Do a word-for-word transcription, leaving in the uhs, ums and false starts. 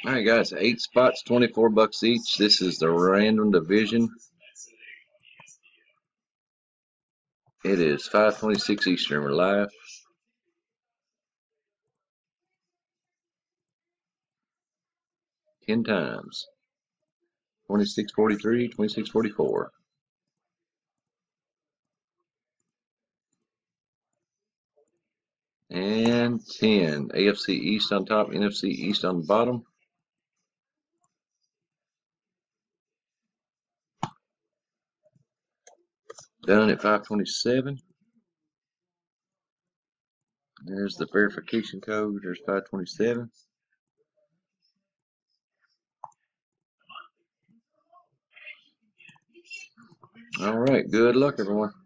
All right, guys, eight spots, twenty-four bucks each. This is the random division. It is five twenty-six Eastern. We're live. ten times. twenty-six forty-three, twenty-six forty-four. And ten. A F C East on top, N F C East on the bottom. Done at five twenty-seven. There's the verification code. There's five twenty-seven. All right. Good luck, everyone.